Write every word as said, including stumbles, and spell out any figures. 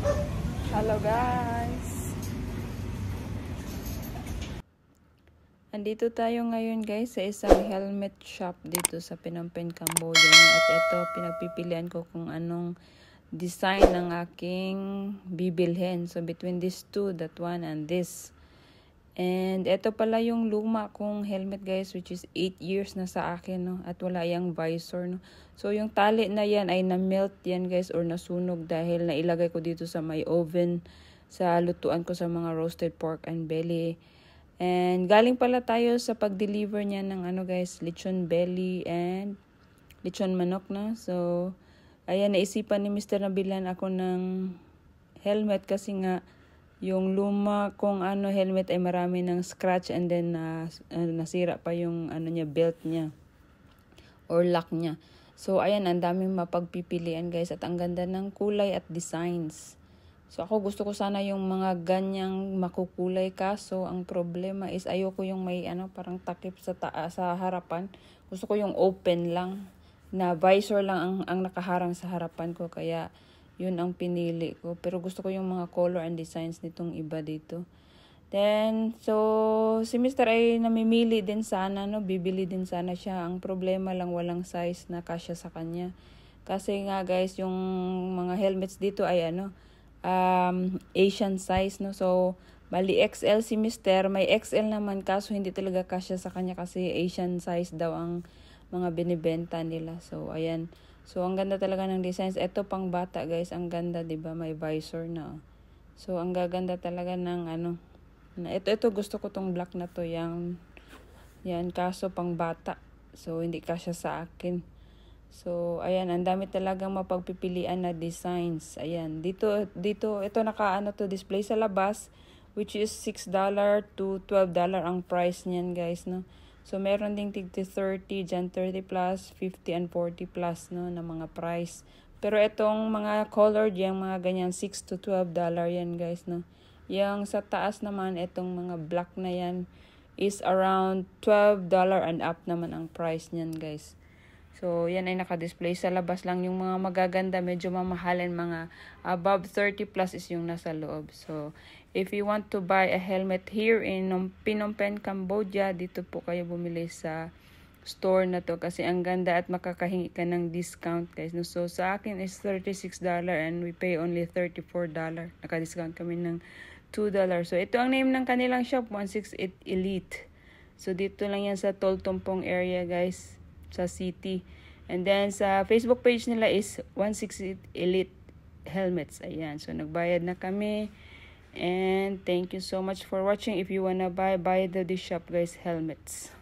Hello guys! Andito tayo ngayon guys sa isang helmet shop dito sa Phnom Penh, Cambodia. At ito, pinagpipilian ko kung anong design ng aking bibilhin. So between these two, that one and this. And ito pala yung luma kong helmet guys, which is eight years na sa akin, no? At wala yung visor, no? So yung tali na yan ay na-melt yan guys or nasunog dahil nailagay ko dito sa may oven sa lutuan ko sa mga roasted pork and belly. And galing pala tayo sa pag-deliver niya ng ano guys, lechon belly and lechon manok, na. So ayan, naisipan ni Mister na bilan ako ng helmet kasi nga yung luma kong ano helmet ay marami ng scratch and then uh, uh, nasira pa yung ano niya, belt niya or lock niya. So ayan, ang daming mapagpipilian guys at ang ganda ng kulay at designs. So ako gusto ko sana yung mga ganyang makukulay, kaso ang problema is ayoko yung may ano parang takip sa taas sa harapan. Gusto ko yung open lang na visor lang ang, ang nakaharang sa harapan ko, kaya yun ang pinili ko. Pero gusto ko yung mga color and designs nitong iba dito. Then, so, si Mister ay namimili din sana, no? Bibili din sana siya. Ang problema lang, walang size na kasya sa kanya. Kasi nga guys, yung mga helmets dito ay ano, um, Asian size, no? So, bali X L si Mister. May X L naman, kaso hindi talaga kasya sa kanya kasi Asian size daw ang mga binibenta nila. So, ayan. So, ang ganda talaga ng designs. Ito pang bata, guys. Ang ganda, 'di ba? May visor na. Oh. So, ang gaganda talaga ng ano. Na ito ito gusto ko tong black na to, yang yan, kaso pang bata. So, hindi kasya sa akin. So, ayan, ang dami talagang mapagpipilian na designs. Ayan, dito dito ito naka ano to, display sa labas, which is six dollars to twelve dollars ang price niyan, guys, no. So, meron ding tig thirty, dyan thirty plus, fifty and forty plus, no, na mga price. Pero itong mga colored, yung mga ganyan, six to twelve dollars yan, guys, no. Yung sa taas naman, itong mga black na yan, is around twelve dollars and up naman ang price niyan, guys. So, yan ay naka-display sa labas lang. Yung mga magaganda, medyo mamahalin, mga above thirty plus is yung nasa loob. So, if you want to buy a helmet here in Phnom Penh, Cambodia, dito po kayo bumili sa store na to kasi ang ganda at makakahingi ka ng discount, guys. So, sa akin is thirty-six dollars and we pay only thirty-four dollars. Naka-discount kami ng two dollars. So, ito ang name ng kanilang shop, one sixty-eight Elite. So, dito lang yan sa Toltompong area, guys, sa city. And then sa Facebook page nila is one sixty-eight Elite Helmets. Ayan. So nagbayad na kami. And thank you so much for watching. If you wanna buy, buy the this shop, guys, helmets.